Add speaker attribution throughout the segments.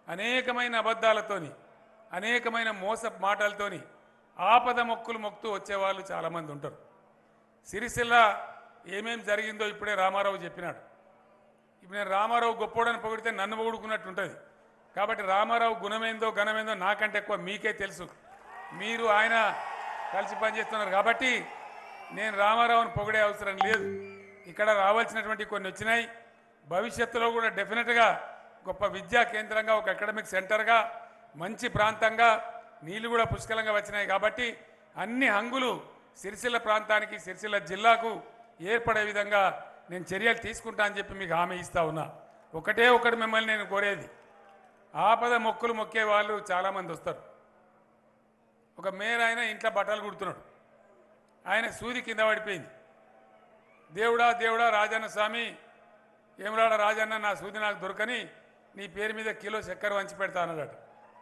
Speaker 1: అనేకమైన అబద్ధాలతోని అనేకమైన మోసపు మాటలతోని ఆపద మొక్కులు మొక్కుతూ వచ్చేవాళ్ళు చాలామంది ఉంటారు. సిరిసిల్ల ఏమేం జరిగిందో ఇప్పుడే రామారావు చెప్పినాడు. ఇప్పుడు నేను రామారావు గొప్పోడని పొగిడితే నన్ను పొగుడుకున్నట్టు ఉంటుంది. కాబట్టి రామారావు గుణమేందో ఘనమేందో నాకంటే ఎక్కువ మీకే తెలుసు. మీరు ఆయన కలిసి పనిచేస్తున్నారు కాబట్టి నేను రామారావుని పొగిడే అవసరం లేదు. ఇక్కడ రావాల్సినటువంటి కొన్ని వచ్చినాయి. భవిష్యత్తులో కూడా డెఫినెట్గా గొప్ప విద్యా కేంద్రంగా ఒక అకాడమిక్ సెంటర్గా మంచి ప్రాంతంగా నీళ్లు కూడా పుష్కలంగా వచ్చినాయి కాబట్టి అన్ని హంగులు సిరిసిల్ల ప్రాంతానికి సిరిసిల్ల జిల్లాకు ఏర్పడే విధంగా నేను చర్యలు తీసుకుంటా అని చెప్పి మీకు హామీ ఇస్తా ఉన్నా. ఒకటి మిమ్మల్ని నేను కోరేది, ఆపద మొక్కులు మొక్కే వాళ్ళు చాలామంది వస్తారు. ఒక మేయర్ ఆయన ఇంట్లో బట్టలు కుడుతున్నాడు, ఆయన సూది కింద పడిపోయింది. దేవుడా దేవుడా రాజన్న స్వామి ఏమరాడ రాజన్న నా సూది నాకు దొరకని నీ పేరు మీద కిలో చక్కెర వంచి పెడతా అన్నాడు.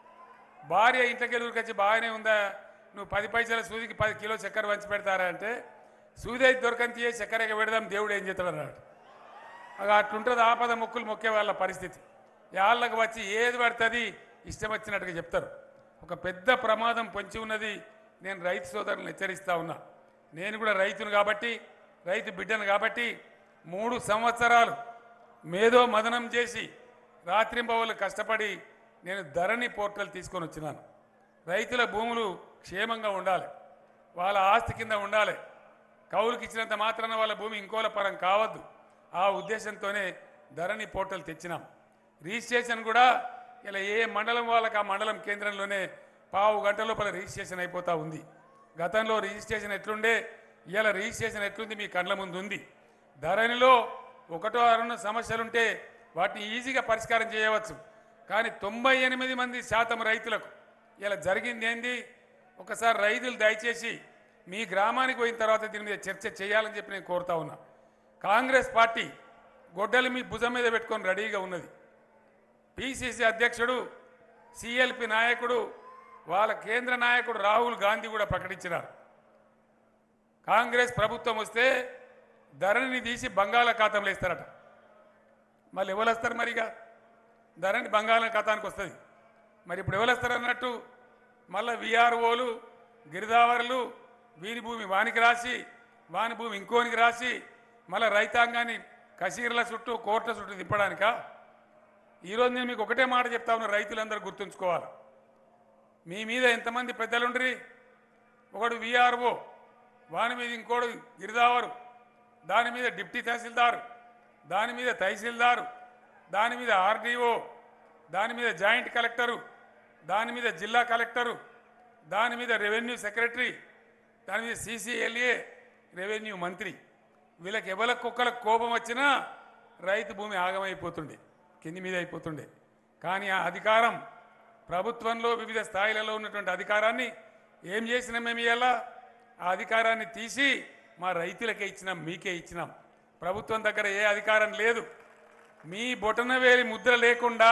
Speaker 1: భార్య ఇంట్లోకి ఎదురుకొచ్చి బాగానే ఉందా, నువ్వు 10 పైసల సూదికి 10 కిలో చక్కెర వంచి పెడతారా అంటే సూది అయితే దొరకని తీయే చక్కెరగా పెడదాం దేవుడు ఏం చేస్తాడు అన్నాడు. అట్లుంటుంది ఆపద మొక్కులు మొక్కే వాళ్ళ పరిస్థితి. వాళ్ళకి వచ్చి ఏది పడుతుంది ఇష్టం వచ్చినట్టుగా చెప్తారు. ఒక పెద్ద ప్రమాదం పొంచి ఉన్నది. నేను రైతు సోదరులను హెచ్చరిస్తా ఉన్నా. నేను కూడా రైతును కాబట్టి రైతు బిడ్డను కాబట్టి 3 సంవత్సరాలు మేధో మదనం చేసి రాత్రింబవళ్ళు కష్టపడి నేను ధరణి పోర్టల్ తీసుకొని వచ్చినాను. రైతుల భూములు క్షేమంగా ఉండాలి, వాళ్ళ ఆస్తి కింద ఉండాలి. కౌలుకి ఇచ్చినంత మాత్రాన వాళ్ళ భూమి ఇంకోల పరం కావద్దు. ఆ ఉద్దేశంతోనే ధరణి పోర్టల్ తెచ్చినాం. రిజిస్ట్రేషన్ కూడా ఇలా ఏ మండలం వాళ్ళకి ఆ మండలం కేంద్రంలోనే 15 గంటల లోపల రిజిస్ట్రేషన్ అయిపోతూ ఉంది. గతంలో రిజిస్ట్రేషన్ ఎట్లుండే, ఇలా రిజిస్ట్రేషన్ ఎట్లుంది మీ కండ్ల ముందు ఉంది. ధరణిలో 1 or 2 సమస్యలుంటే వాటిని ఈజీగా పరిష్కారం చేయవచ్చు. కానీ 98% రైతులకు ఇలా జరిగింది ఏంది? ఒకసారి రైతులు దయచేసి మీ గ్రామానికి పోయిన తర్వాత దీని మీద చర్చ చేయాలని చెప్పి నేను కోరుతా ఉన్నా. కాంగ్రెస్ పార్టీ గొడ్డలు మీ భుజం మీద పెట్టుకొని రెడీగా ఉన్నది. పిసిసి అధ్యక్షుడు, సిఎల్పి నాయకుడు, వాళ్ళ కేంద్ర నాయకుడు రాహుల్ గాంధీ కూడా ప్రకటించినారు. కాంగ్రెస్ ప్రభుత్వం వస్తే ధరణిని తీసి బంగాళాఖాతంలో ఇస్తారట. మళ్ళీ ఎవరు వస్తారు? మరిగా ధరణి బంగాళాఖాతానికి వస్తుంది. మరి ఇప్పుడు ఎవరు వస్తారు అన్నట్టు మళ్ళీ విఆర్ఓలు గిరిదావరులు వీని భూమి వానికి రాసి వాని భూమి ఇంకోనికి రాసి మళ్ళీ రైతాంగాన్ని కసీర్ల చుట్టూ కోర్టుల చుట్టూ తిప్పడానికా? ఈరోజు నేను మీకు ఒకటే మాట చెప్తా ఉన్నా, రైతులందరూ గుర్తుంచుకోవాలి. మీ మీద ఎంతమంది పెద్దలుండ్రి? ఒకడు విఆర్ఓ, వాని మీద ఇంకోడు గిరిదావరు, దాని మీద డిప్టీ తహసీల్దారు, దాని మీద తహసీల్దారు, దాని మీద ఆర్డీఓ, దాని మీద జాయింట్ కలెక్టరు, దాని మీద జిల్లా కలెక్టరు, దాని మీద రెవెన్యూ సెక్రటరీ, దాని మీద సిసిఎల్ఏ రెవెన్యూ మంత్రి. వీళ్ళకి ఎవరికి ఒక్కరికి కోపం వచ్చినా రైతు భూమి ఆగమైపోతుండే, కింది మీద అయిపోతుండే. కానీ ఆ అధికారం ప్రభుత్వంలో వివిధ స్థాయిలలో ఉన్నటువంటి అధికారాన్ని ఏం చేసినాం మేము? ఇలా ఆ అధికారాన్ని తీసి మా రైతులకే ఇచ్చినాం, మీకే ఇచ్చినాం. ప్రభుత్వం దగ్గర ఏ అధికారం లేదు. మీ బొటనవేలి ముద్ర లేకుండా,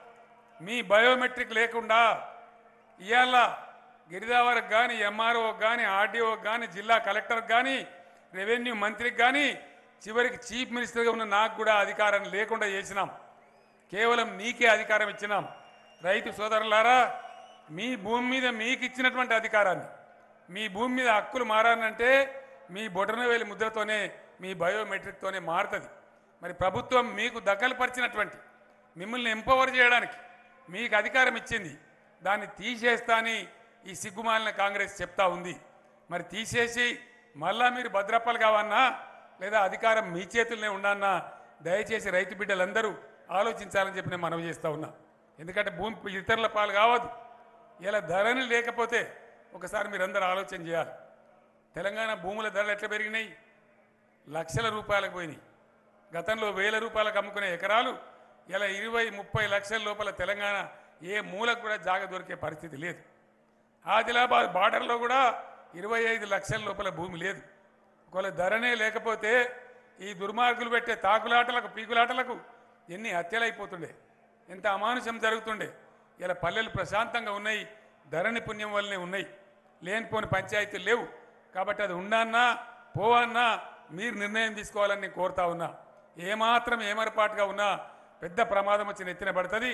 Speaker 1: మీ బయోమెట్రిక్ లేకుండా ఇవాళ గిరిదావరికి కానీ, ఎంఆర్ఓకి కానీ, ఆర్డీఓకి కానీ, జిల్లా కలెక్టర్కి కానీ, రెవెన్యూ మంత్రికి కానీ, చివరికి చీఫ్ మినిస్టర్గా ఉన్న నాకు కూడా అధికారం లేకుండా చేసినాం. కేవలం నీకే అధికారం ఇచ్చినాం. రైతు సోదరులారా, మీ భూమి మీద మీకు ఇచ్చినటువంటి అధికారాన్ని, మీ భూమి మీద హక్కులు మారాలంటే మీ బొటనవేలి ముద్రతోనే, మీ బయోమెట్రిక్తోనే మారుతుంది. మరి ప్రభుత్వం మీకు దఖలుపరిచినటువంటి, మిమ్మల్ని ఎంపవర్ చేయడానికి మీకు అధికారం ఇచ్చింది, దాన్ని తీసేస్తా అని ఈ సిగ్గుమాలిన కాంగ్రెస్ చెప్తా ఉంది. మరి తీసేసి మళ్ళా మీరు భద్రప్పలు కావన్నా లేదా అధికారం మీ చేతుల్లోనే ఉండన్నా దయచేసి రైతు బిడ్డలందరూ ఆలోచించాలని చెప్పి నేను మనవి చేస్తూ ఉన్నా. ఎందుకంటే భూమి ఇతరుల పాలు కావద్దు. ఇలా ధరని లేకపోతే ఒకసారి మీరందరూ ఆలోచన చేయాలి. తెలంగాణ భూముల ధరలు ఎట్లా పెరిగినాయి? లక్షల రూపాయలకు పోయినాయి. గతంలో 1000 రూపాయలకు అమ్ముకునే ఎకరాలు ఇలా 20-30 లక్షల లోపల తెలంగాణ ఏ మూలకు కూడా జాగ దొరికే పరిస్థితి లేదు. ఆదిలాబాద్ బార్డర్లో కూడా 25 లక్షల లోపల భూమి లేదు. ఒకవేళ ధరనే లేకపోతే ఈ దుర్మార్గులు పెట్టే తాకులాటలకు పీకులాటలకు ఎన్ని హత్యలు అయిపోతుండే, ఎంత అమానుషం జరుగుతుండే. ఇలా పల్లెలు ప్రశాంతంగా ఉన్నాయి, ధరణి పుణ్యం వల్లనే ఉన్నాయి. లేనిపోని పంచాయతీలు లేవు. కాబట్టి అది ఉండన్నా పోవన్నా మీరు నిర్ణయం తీసుకోవాలని నేను కోరుతా ఉన్నా. ఏమాత్రం ఏమరపాటుగా ఉన్నా పెద్ద ప్రమాదం వచ్చి నెత్తిన పడుతుంది.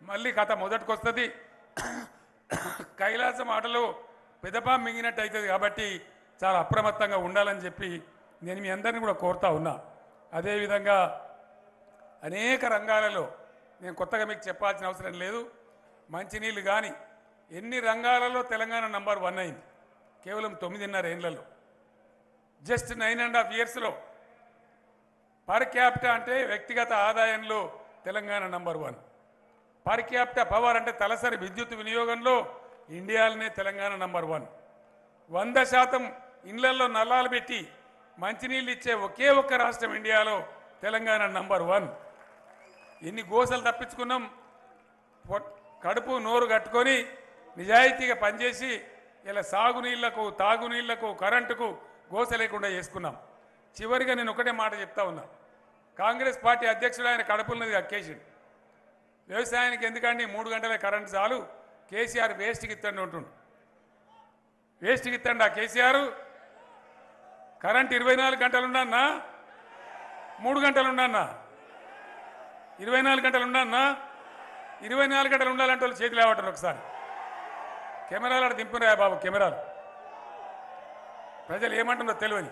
Speaker 1: మళ్ళీ కథ మొదటికొస్తుంది. కైలాసం ఆటలో పెదపా మింగినట్టు అవుతుంది. కాబట్టి చాలా అప్రమత్తంగా ఉండాలని చెప్పి నేను మీ అందరినీ కూడా కోరుతా ఉన్నా. అదేవిధంగా అనేక రంగాలలో నేను కొత్తగా మీకు చెప్పాల్సిన అవసరం లేదు. మంచినీళ్ళు కానీ ఎన్ని రంగాలలో తెలంగాణ నంబర్ 1 అయింది. కేవలం 9.5 ఏళ్లలో, జస్ట్ 9.5 ఇయర్స్లో. పర్ క్యాపిటా అంటే వ్యక్తిగత ఆదాయంలో Telangana number 1. Per capita power అంటే తలసరి విద్యుత్ వినియోగంలో ఇండియాలోనే తెలంగాణ నంబర్ 1. 100% ఇళ్లలో నల్లాలు పెట్టి మంచినీళ్ళు ఇచ్చే ఒకే ఒక్క రాష్ట్రం ఇండియాలో తెలంగాణ నంబర్ 1. ఎన్ని గోసలు తప్పించుకున్నాం. కడుపు నోరు కట్టుకొని నిజాయితీగా పనిచేసి ఇలా సాగునీళ్లకు, తాగునీళ్లకు, కరెంటుకు గోస లేకుండా చేసుకున్నాం. చివరిగా నేను ఒకటే మాట చెప్తా ఉన్నా. కాంగ్రెస్ పార్టీ అధ్యక్షుడు ఆయన కడుపున్నది అక్కేసిండు. వ్యవసాయానికి ఎందుకండి 3 గంటలే కరెంటు చాలు, కేసీఆర్ వేస్ట్కి ఇత్తండి ఉంటుండు. వేస్ట్కి ఇత్తండి ఆ కేసీఆర్. కరెంట్ 24 గంటలు ఉండన్నా, 3 గంటలు ఉండన్నా, 24 గంటలు ఉండన్నా. 24 గంటలు ఉండాలంటే వాళ్ళు చేతులు లేవటారు. ఒకసారి కెమెరాలు అక్కడ దింపున్నాయా బాబు, కెమెరాలు. ప్రజలు ఏమంటుందో తెలియని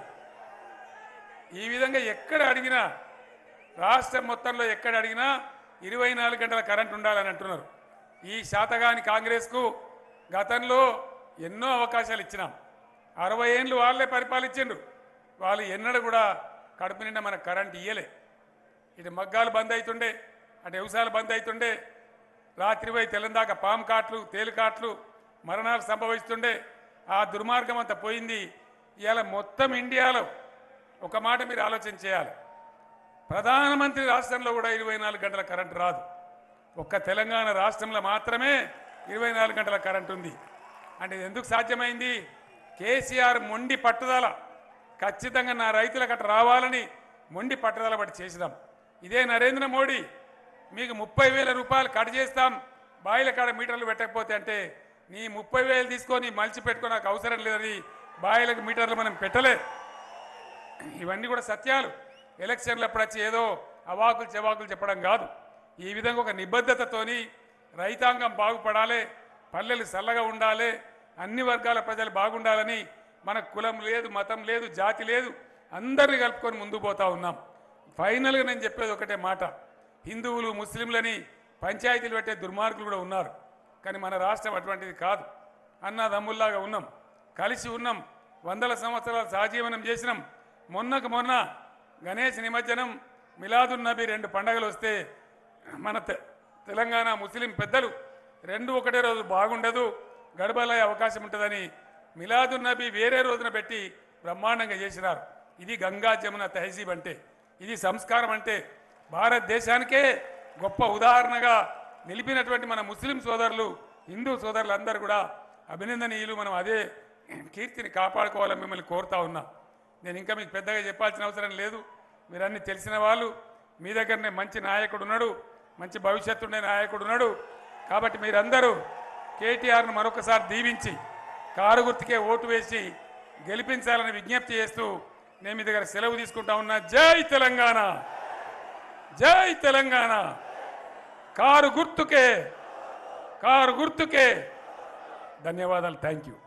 Speaker 1: ఈ విధంగా ఎక్కడ అడిగినా, రాష్ట్రం మొత్తంలో ఎక్కడ అడిగినా 24 గంటల కరెంట్ ఉండాలని అంటున్నారు. ఈ శాతగాని కాంగ్రెస్కు గతంలో ఎన్నో అవకాశాలు ఇచ్చినాం. 60 ఏళ్ళు వాళ్ళే పరిపాలించిండ్రు. వాళ్ళు ఎన్నడూ కూడా కడుపు నిండా మనకు కరెంట్ ఇయ్యలే. ఇటు మగ్గాలు బంద్ అవుతుండే, అటు వ్యవసాయాలు బంద్ అవుతుండే, రాత్రి పోయి తెల్లందాకా పాము కాట్లు, తేలికాట్లు, మరణాలు సంభవిస్తుండే. ఆ దుర్మార్గం అంతా పోయింది. ఇవాళ మొత్తం ఇండియాలో ఒక మాట మీరు ఆలోచన చేయాలి. ప్రధానమంత్రి రాష్ట్రంలో కూడా 24 గంటల కరెంటు రాదు. ఒక్క తెలంగాణ రాష్ట్రంలో మాత్రమే 24 గంటల కరెంటు ఉంది. అంటే ఎందుకు సాధ్యమైంది? కేసీఆర్ మొండి పట్టుదల. ఖచ్చితంగా నా రైతులకు అట్లా రావాలని మొండి పట్టుదల పట్టి చేసినాం. ఇదే నరేంద్ర మోడీ మీకు 30,000 రూపాయలు కట్ చేస్తాం, బాయిల కాడ మీటర్లు పెట్టకపోతే అంటే నీ 30,000 తీసుకొని మలిచి పెట్టుకో, నాకు అవసరం లేదని బాయిలకు మీటర్లు మనం పెట్టలే. ఇవన్నీ కూడా సత్యాలు. ఎలక్షన్లు అప్పుడు వచ్చి ఏదో అవాకులు చెవాకులు చెప్పడం కాదు. ఈ విధంగా ఒక నిబద్ధతతోని రైతాంగం బాగుపడాలి, పల్లెలు చల్లగా ఉండాలి, అన్ని వర్గాల ప్రజలు బాగుండాలని మనకు కులం లేదు, మతం లేదు, జాతి లేదు, అందరినీ కలుపుకొని ముందుకు పోతా ఉన్నాం. ఫైనల్గా నేను చెప్పేది ఒకటే మాట. హిందువులు, ముస్లింలని పంచాయతీలు పెట్టే దుర్మార్గులు కూడా ఉన్నారు. కానీ మన రాష్ట్రం అటువంటిది కాదు. అన్నదమ్ముల్లాగా ఉన్నాం, కలిసి ఉన్నాం, 100 సంవత్సరాలు సహజీవనం చేసినాం. మొన్నకు మొన్న గణేష్ నిమజ్జనం, మిలాదున్ నబీ 2 పండగలు వస్తే మన తెలంగాణ ముస్లిం పెద్దలు 2 ఒకటే రోజు బాగుండదు, గడబలయ్యే అవకాశం ఉంటుందని మిలాదున్ నబీ వేరే రోజున పెట్టి బ్రహ్మాండంగా చేసినారు. ఇది గంగా జమున తహజీబ్ అంటే, ఇది సంస్కారం అంటే. భారతదేశానికే గొప్ప ఉదాహరణగా నిలిపినటువంటి మన ముస్లిం సోదరులు, హిందూ సోదరులు అందరూ కూడా అభినందనీయులు. మనం అదే కీర్తిని కాపాడుకోవాలని మిమ్మల్ని కోరుతా ఉన్నా. నేను ఇంకా మీకు పెద్దగా చెప్పాల్సిన అవసరం లేదు. మీరన్నీ తెలిసిన వాళ్ళు. మీ దగ్గరనే మంచి నాయకుడు ఉన్నాడు, మంచి భవిష్యత్తు ఉండే నాయకుడు ఉన్నాడు. కాబట్టి మీరందరూ కేటీఆర్ను మరొకసారి దీవించి కారు గుర్తుకే ఓటు వేసి గెలిపించాలని విజ్ఞప్తి చేస్తూ నేను మీ దగ్గర సెలవు తీసుకుంటా ఉన్నా. జై తెలంగాణ, జై తెలంగాణ. కారు గుర్తుకే, కారు గుర్తుకే. ధన్యవాదాలు. Thank you.